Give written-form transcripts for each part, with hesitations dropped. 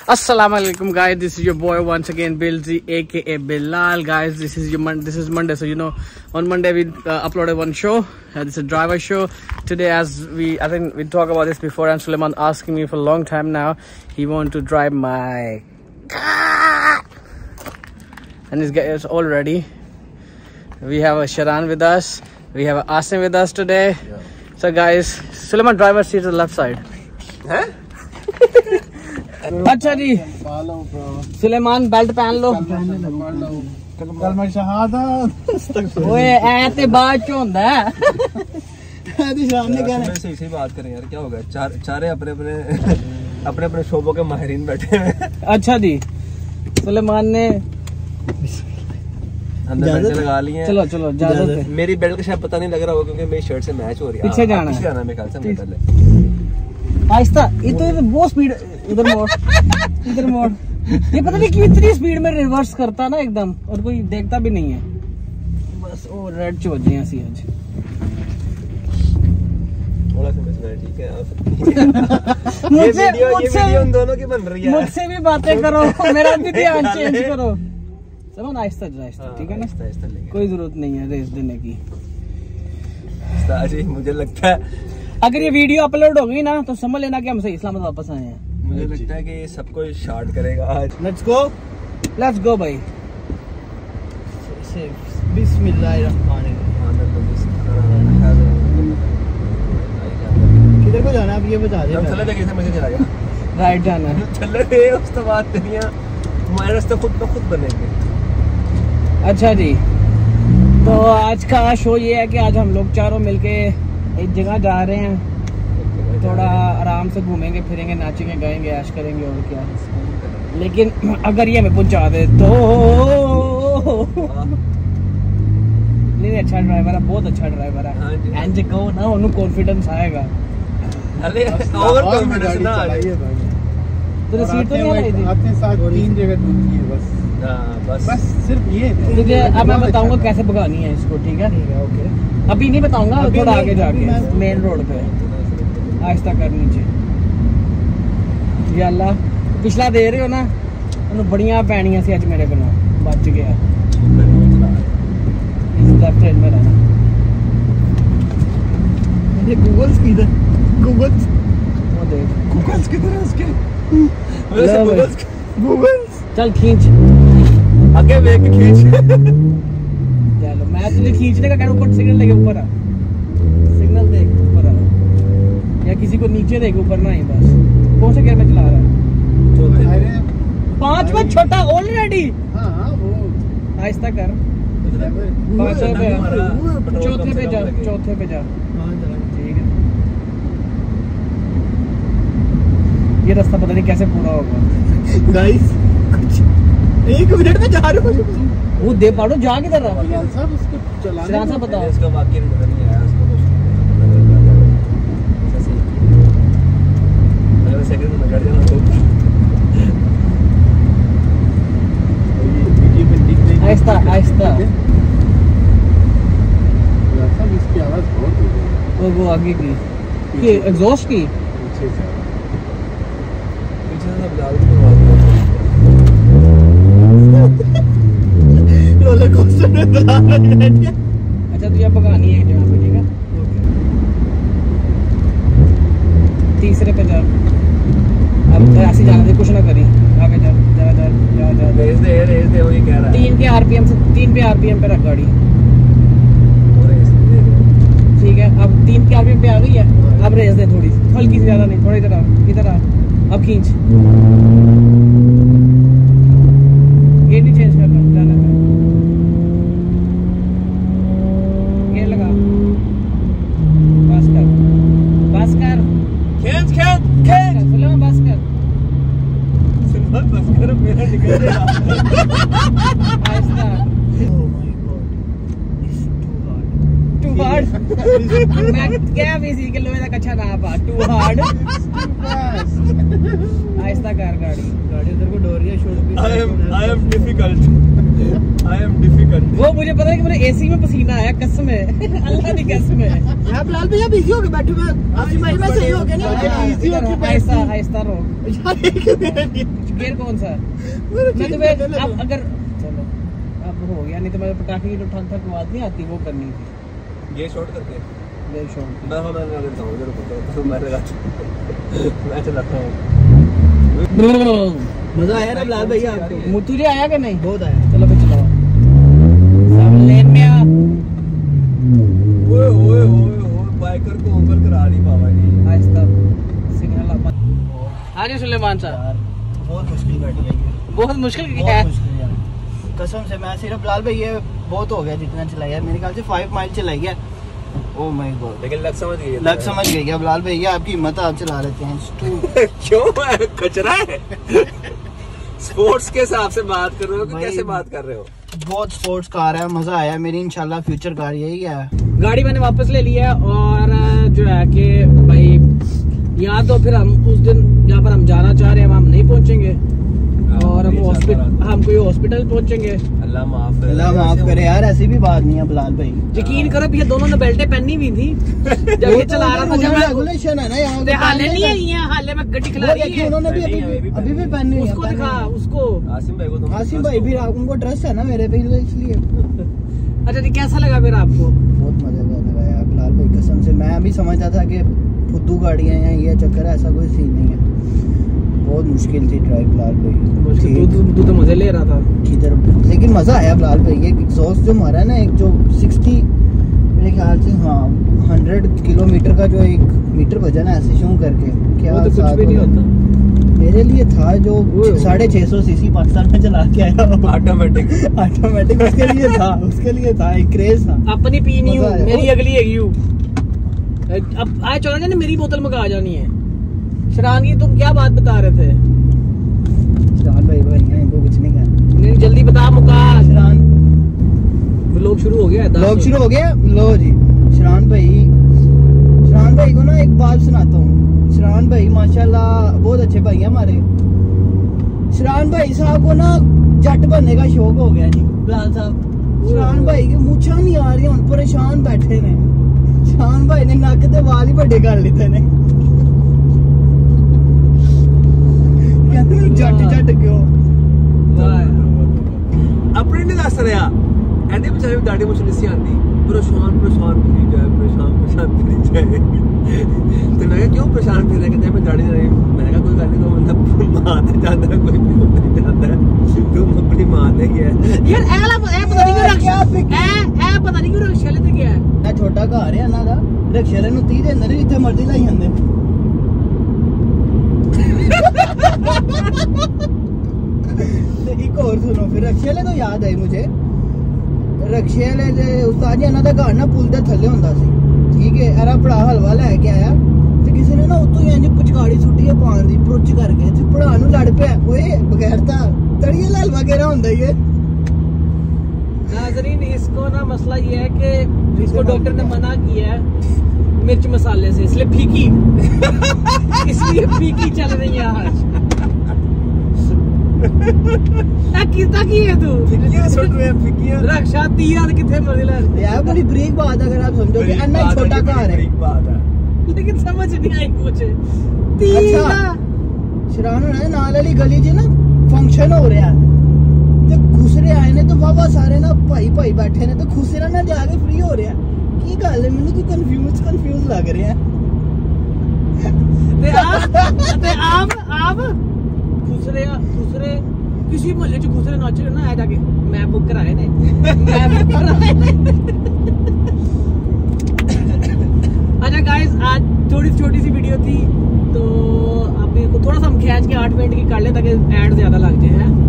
Assalamualaikum guys, this is your boy once again Bilzi aka Bilal. Guys, this is Monday, so you know on Monday we uploaded one show. This is a driver show. Today, as I think we talked about this before, and Suleiman asking me for a long time now, he want to drive my car, and this guy is all ready. We have a Sharan with us, we have a Asim with us today. Yeah. So guys, Suleiman driver seat to the left side. Huh? अच्छा जी, Suleman belt पहन लो। ओए ऐ ते बाद च होंदा है। सही बात करें यार, क्या होगा? चारे अपने शोबों के माहिरीन बैठे हैं। अच्छा जी, सुलेमान ने अंदर बेल्ट लगा लिए। चलो इजाजत है। मेरी बेल्ट का शायद पता नहीं लग रहा होगा क्योंकि मेरी शर्ट से मैच हो रही है। पीछे जाना है मेरे ख्याल से। पहले आहिस्ता, इधर बहुत स्पीड, इधर मोड़। ये पता नहीं क्यों इतनी स्पीड में रिवर्स करता ना एकदम, और कोई देखता भी नहीं है। बस वो रेड चो गए सी आज। थोड़ा सा ठीक है। ये वीडियो उन दोनों की बन रही है। मुझसे भी बातें करो, मेरा भी ध्यान चेंज करो। चलो ना आहिस्ता, ठीक है ना? कोई जरूरत नहीं है रेस देने की। मुझे लगता है अगर ये वीडियो अपलोड हो गई ना तो समझ लेना कि हम सही इस्लामाबाद वापस आए हैं। मुझे लगता है कि ये सबको शॉर्ट करेगा आज। लेट्स गो भाई। किधर को जाना है अब ये बता दे। चले कैसे मुझे चलाएगा? राइट जाना है। चले रे, उस तो बात नहीं है, हमारे रास्ते खुद बनेंगे। अच्छा जी, तो आज का शो ये है कि आज हम लोग चारों मिलके एक जगह जा रहे हैं, थोड़ा आराम से घूमेंगे फिरेंगे, नाचेंगे गाएंगे, ऐश करेंगे और क्या। लेकिन अगर ये हमें पहुंचा दे तो नहीं, अच्छा ड्राइवर है, बहुत अच्छा ड्राइवर है। एंज कहो ना, उन्हें कॉन्फिडेंस आएगा। अरे ओवर कॉन्फिडेंस ना आ रही है भाई। तो सीट तो नहीं आ रही थी अपने साथ 3 जगह दूसरी है बस सिर्फ ये। तुझे अब मैं बताऊंगा कैसे भगानी है इसको, ठीक है? ओके। अभी नहीं बताऊंगा, थोड़ा आगे जाके मेन रोड पे आहिस्ता कर नीचे। या अल्लाह, पिछला दे रहे हो ना, उन्हें बढ़िया पैनियां सी अज मेरे बिना बच गया। लेफ्ट हैंड में रहना। ये गूगल्स किधर? गूगल्स वो देख, गूगल्स किधर है उसके? गूगल्स चल खींच, आगे देख के खींच। चलो मैं तुझे खींचने का कह रहा हूँ, ऊपर सिग्नल लेके ऊपर आ, सिग्नल देख ऊपर आ, या किसी को नीचे देख ऊपर ना ही। बस कौन से गियर में चला रहा है? 5 में छोटा ऑलरेडी। हाँ वो आहिस्ता कर। 5 पे चौथे पे जा। ठीक है, ये रास्ता पता नहीं कैसे पूरा होगा। गाइस 1 मिनट में जा रहे हो। वो दे पाड़ो, जा किधर रहा? साहब उसको चलाने सिरान साहब बताओ। इसका वाकई नजर नहीं आया उसको। अगर सेकंड में गाड़ी जाना तो आहिस्ता साहब इसकी आवाज बहुत हो रही है। वो आगे की एग्जॉस्ट की पीछे से सब गाड़ी में आवाज रोलर कोस्टर में चला रहा है। अच्छा, तुझे भगानी है एक जगह पे, ठीक है? तीसरे पे जा। अब ऐसे जाने दे, कुछ ना करी, आगे जा। रेस दे वो ये कह रहा है। 3 पे आरपीएम पे रख गाड़ी, ठीक है? अब 3 के आरपीएम पे आ गई है। अब रेस दे थोड़ी, हल्की से, ज्यादा नहीं, थोड़ी इधर आ। अब खींच, ये नहीं चेंज करना, जाना था। ये लगा, बस कर खींच सुलेमान, बस कर मेरा निकल गया। आहिस्ता। Too hard. मैं क्या भी सी के लोहे का अच्छा ना पा, टू हार्ड। आहिस्ता कर गाड़ी उधर को डोरिया छोड़ के। I am difficult. I am difficult. वो मुझे पता है कि मेरे एसी में पसीना आया, कसम है अल्लाह की कसम है। यार बिलाल भैया बिजी हो गए बैठे हुए, आपकी भाई में सही हो गया नहीं, इजी हो गया। आहिस्ता आहिस्ता रो। यार गियर कौन सा? मैं तुम्हें अब अगर चलो अब हो गया, नहीं तो मैं पटाखे की जो ठक ठक आवाज नहीं आती वो करनी थी। ये शॉर्ट करके गियर शॉर्ट मैं अगर जाऊँ इधर तो मैं चलाता हूँ। मजा आया ना बिलाल भैया आपको? तुझे आया कि नहीं? बहुत आया। चलो फिर चलाओ। लेन में आ। ओए ओए ओए ओए बाइकर को ऊपर करा दी बाबा जी। आहिस्ता सिग्नल आप। हाँ जी सुलेमान साहब, बहुत मुश्किल गाड़ी है ये, बहुत मुश्किल है। बहुत मुश्किल यार कसम से। मैं सिर्फ बिलाल भैया बहुत हो गया जितना चलाया, मेरे ख्याल से 5 माइल चलाई है। ओह माय गॉड, लेकिन लग समझ गई, लग समझ गई क्या बिलाल भैया? आपकी हिम्मत, आप चला लेते हैं। क्यों कचरा है? स्पोर्ट्स के हिसाब से बात कर रहे हो कि कैसे बात कर रहे हो? बहुत स्पोर्ट्स कार है, मजा आया। मेरी इंशाल्लाह फ्यूचर कार यही है। गाड़ी मैंने वापस ले लिया है और जो है कि भाई या तो फिर हम उस दिन जहाँ पर हम जाना चाह रहे हैं हम नहीं पहुँचेंगे और हम कोई हॉस्पिटल पहुँचेंगे। अल्लाह माफ करे यार, ऐसी भी बात नहीं है बिलाल भाई। यकीन करो भैया दोनों ने बेल्टें पहनी हुई थी जब ये चला रहा था। जब रेगुलेशन है ना यहाँ, हाले नहीं है, हाले में गड्डी खिला रही है। उन्होंने भी अभी भी पहनी है। उसको दिखा, उसको आसिम भाई भी उनको ट्रस्ट है ना मेरे पे, इसलिए। अच्छा जी, कैसा लगा फिर आपको? बहुत मजा लगा यार बिलाल भाई कसम से। मैं अभी समझता था कि फुद्दू गाड़ियाँ हैं, ये चक्कर है, ऐसा कोई सीन नहीं है। बहुत मुश्किल थी ड्राइव बिलाल भाई। तू तो मजे ले रहा था किधर, लेकिन मजा आया बिलाल भाई। ये एग्जॉस्ट जो मारा है ना, एक जो 60 मेरे ख्याल से 100 किलोमीटर का जो एक मीटर वजन है ऐसे शूं करके, क्या वो तो कुछ भी नहीं होता। मेरे लिए था जो 650 सीसी पाकिस्तान में चला के आया ऑटोमेटिक उसके लिए था एक क्रेज था। अपनी पीनी हूँ, मेरी अगली है यू। अब आए चला जाने, मेरी बोतल मंगा जानी है। शरानगी तुम क्या बात बता रहे थे? शरान भाई इनको कुछ नहीं कहना। नहीं जल्दी बता मुका। शरान व्लॉग शुरू हो गया है। व्लॉग शुरू हो गया। लो जी शरान भाई को ना एक बात सुनाता हूँ। शरान भाई माशाल्लाह बहुत अच्छे भाई हैं हमारे। शरान भाई साहब को ना जट बनने का शौक हो गया जी बिलाल साहब। शरान भाई की मूछा नहीं आ रही, उन परेशान बैठे ने। शरान भाई ने नक ते वाल ही बड़े कर लेते ने। जट क्यों अपने नहीं दस रहा एंडी बेचारे भी दाढ़ी मुझे नहीं आती। परेशान फिरी जाए तो मैं क्यों परेशान फिर रहा कहते मैं दाढ़ी नहीं। मैंने कहा कोई गल नहीं, तो मतलब मां ते जाता है, कोई नहीं जाता है, तुम अपनी मां ते गया यार। ए पता नहीं क्यों रक्षाले ते गया है। छोटा घर है ना दा, रक्षाले नु 30 देंदे ने, जिथे मर्जी लाई जांदे। एक और सुनो फिर, रक्षाले तो याद आई मुझे। रक्षाले दे उस्ताद जी ना दा घर ना पुल दे थल्ले हुंदा सी, ठीक है। एरा बड़ा हलवा लेके आया ते किसी ने ना उतो ही इंज पुचकाड़ी सुट्टी है पान दी, पुच करके ते पड़ा नु लड़ पिया। ओए बगैरता तड़िए हलवा केरा हुंदा ये। नाज़रीन इसको ना मसला ये है कि इसको डॉक्टर ने मना किया है मिर्च मसाले से, इसलिए फीकी इसलिए फीकी चल रही है आज। कितना की है तू? रक्षा तीया कितने मर्जी लग यार बड़ी ब्रेक बात अगर आप समझो कि अन्ना छोटा कार है, लेकिन समझ नहीं आई मुझे। अच्छा शरान है नाल वाली गली च ना फंक्शन हो रहा है ते खुसरे आए ने तो वावा सारे ना भाई बैठे ने तो खुसरे ना जाके फ्री हो रहा। की गल है, मैंने तो कंफ्यूज लग रहा है। ते आम खुसरे किसी मोहल्ले च खुसरे नाच रहे ना, जाके मैं बुक कराए ने अच्छा गाइस, आज थोड़ी छोटी सी वीडियो थी तो अभी को थोड़ा सा हम खींच के 8 मिनट की कर ले ताकि ऐड ज्यादा लग जाए हैं।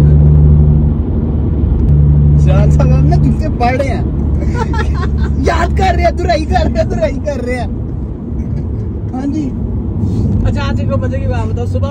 शान साहब हम ना तुमसे पढ़ रहे हैं याद कर रहे हैं, दुराई कर रहे हैं। हाँ जी। अच्छा आज को मजे की बात बताओ। सुबह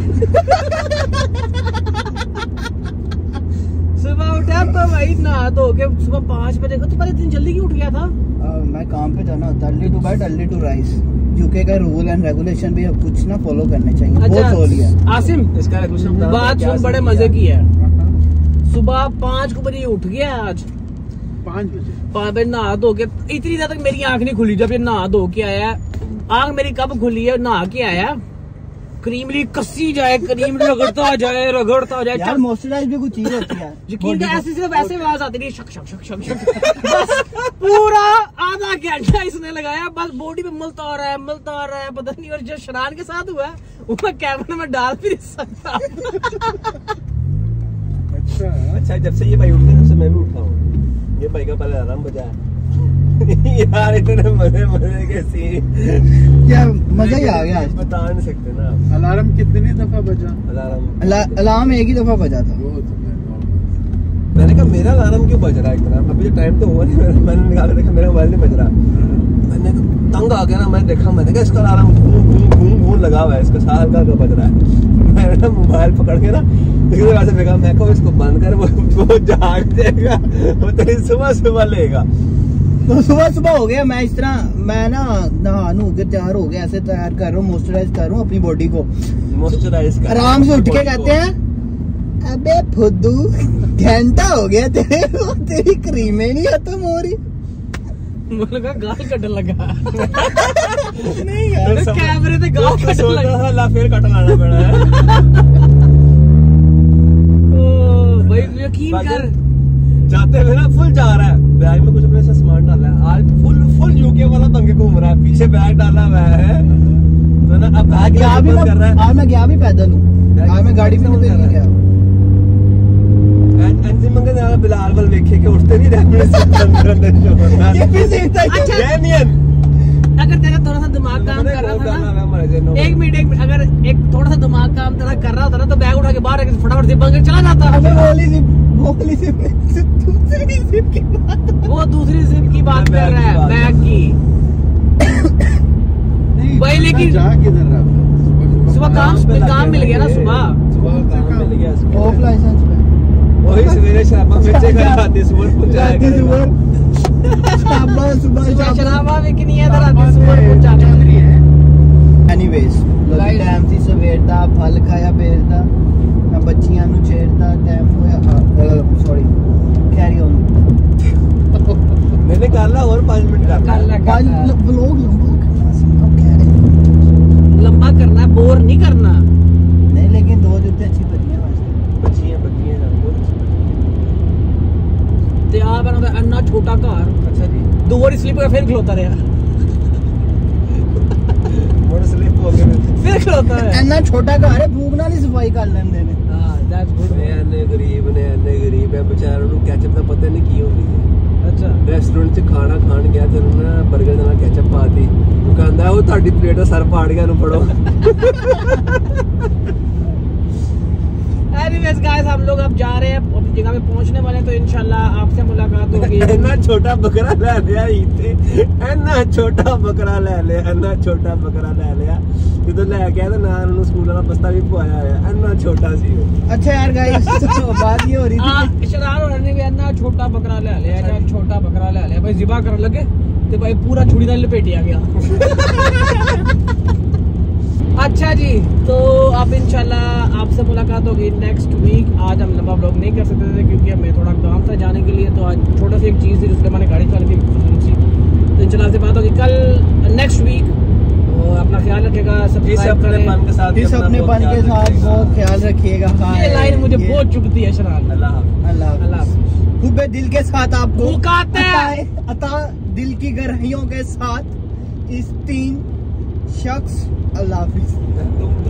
उठा तो भाई नहा धो के सुबह 5 बजे। तुम्हारे इतनी जल्दी क्यों उठ गया था? मैं काम पे जाना होता, early to bed early to rise. UK का रूल एंड रेगुलेशन भी अब कुछ ना फॉलो करने चाहिए। अच्छा, बहुत हो लिया। आसिम इसका बात सुन, बड़े मजे की है। सुबह 5 बजे उठ गया आज। 5 बजे 5 बजे नहा धो के, इतनी देर तक मेरी आंख नहीं खुली जब ये नहा धो के आया। आंख मेरी कब खुली है? नहा के आया। क्रीमली कसी जाए, क्रीम रगड़ता जाए। यार मॉइस्चराइज भी कुछ चीज होती है। यकीन ऐसे सिर्फ ऐसे आवाज आती नहीं, शक शक शक शक शक। बस पूरा आधा घंटा इसने लगाया, बस बॉडी पे मलता आ रहा है पता नहीं। और जो शरान के साथ हुआ वो मैं कैमरे में डाल भी नहीं सकता। अच्छा जब से ये भाई उठे तब से मैं भी उठा हूँ। ये भाई का पहले अलार्म बजा यार, इतने मजे के सीन, क्या मजा ही आ गया आज। बता नहीं सकते ना। अलार्म कितनी दफा बजा? अलार्म एक ही दफा बजा था। मैंने कहा मेरा अलार्म क्यों बज रहा है इतना? अभी जो टाइम तो हुआ नहीं। मैंने निकाल देखा मेरा मोबाइल नहीं बज रहा। मैंने तंग आ गया ना, मैंने देखा, मैंने कहा इसका अलार्म घूम लगा हुआ है, इसका साल का बज रहा है। मैंने ना मोबाइल पकड़ के ना वैसे देखा, मैं कहा इसको बंद कर, वो जाग जाएगा, वो तेरी सुबह लेगा। तो सुबह हो गया, मैं इस तरह मैं ना नहा नू के तैयार हो गया, ऐसे तैयार कर रहा हूँ, मॉइस्चराइज कर रहा हूँ अपनी बॉडी को। मॉइस्चराइज कर आराम से उठ के कहते हैं, अबे फुद्दू घंटा हो गया तेरी क्रीमें नहीं खत्म हो रही। लगा गाल कटन लगा। नहीं यार, कैमरे पे गाल कटन लगा। फिर कट लाना पड़ा है। भाई यकीन कर, जाते हुए ना फुल जा रहा है, बैग में कुछ अपने से सामान डाला है। आज फुल यूके वाला बंगे घूम रहा है, पीछे बैग डाला हुआ है तो ना। अब बैग बंद कर रहा है। आज मैं गया भी पैदल हूँ, आज मैं गाड़ी में नहीं गया। बिलाल वाल देखे के उठते नहीं रहे। अगर तेरा थोड़ा सा दिमाग काम कर रहा था ना, एक मिनट अगर एक थोड़ा सा दिमाग काम तेरा कर रहा था ना, तो बैग उठा के बाहर फटाफट से बंद चला जाता। वो दूसरी जिप की बात कर रहा है, बैग की। भाई लेकिन सुबह काम मिल गया ना, सुबह काम मिल गया, ऑफ लाइसेंस पे वही सवेरे शराबा बेचे कर राती सुबह पहुंचाया करेगा। सुबह शराबा बिकनी है, राती सुबह पहुंचाने वाली है। एनीवेज टाइम सी सवेर दा फल खाया बेर दा, मैं बच्चियां नु छेड़दा, टाइम होया सॉरी कैरी ऑन। मैंने कर ला और 5 मिनट कर व्लॉग लंबा करना, बोर नहीं करना। नहीं लेकिन दो जुत्ते अच्छी बनियां बच्चियां ते आप अन्ना छोटा घर। अच्छा जी, 2 बार स्लिप कर फिर खलोता रहा, मोड़ स्लिप हो गए फिर खलोता है। अन्ना छोटा घर है, भूख नाल ही सफाई कर लेंदे ने। हां दैट्स गुड। अन्ने गरीब है बेचारे ਨੂੰ केचप ਦਾ पता नहीं की होती है। अच्छा रेस्टोरेंट 'ਚ खाना खान गया ਤੇ ਉਹਨਾਂ ਨੇ 버ਗਰ ਦੇ ਨਾਲ केचप ਪਾਤੀ। ਉਹ ਕਹਿੰਦਾ ਉਹ ਤੁਹਾਡੀ ਪਲੇਟ ਦਾ ਸਰ ਪਾੜ ਗਿਆ, ਨੂੰ ਫੜੋ। Anyways guys, हम लोग अब जा रहे हैं, अपनी जगह पे पहुंचने वाले हैं, तो इंशाल्लाह आपसे मुलाकात होगी। इतना छोटा बकरा ले लिया इतने, इतना छोटा बकरा ले लिया, इतना छोटा बकरा ले लिया। ਜਦੋਂ ਲੈ ਕੇ ਆਇਆ ਤਾਂ ਨਾਲ ਉਹਨੂੰ ਸਕੂਲ ਵਾਲਾ ਬਸਤਾ ਵੀ ਪਵਾਇਆ ਹੋਇਆ, ਇੰਨਾ ਛੋਟਾ ਸੀ ਉਹ। अच्छा यार गाइस, बात ये हो रही थी, शरार होने ने भी इतना छोटा बकरा ले लिया, इतना छोटा बकरा ले लिया भाई। ज़िबा करने लगे तो भाई पूरा छुरी नाल लपेटिया गया। अच्छा जी, तो अब इंशाल्लाह आपसे मुलाकात होगी नेक्स्ट वीक। आज हम लंबा ब्लॉग नहीं कर सकते थे क्योंकि हमें थोड़ा काम था जाने के लिए, तो आज छोटा सी एक चीज़ थी जिसके मैंने गाड़ी चला थी, तो इंशाल्लाह से बात होगी कल नेक्स्ट वीक। अपना ख्याल रखिएगा, सब्सक्राइब करें, इस अपने पन के साथ बहुत ख्याल रखिएगा। ये लाइन मुझे बहुत चुभती है शरार। अल्लाह खूबे दिल के साथ आपको अता दिल की गहराइयों के साथ इस 3 शख्स। अल्लाह हाफिज।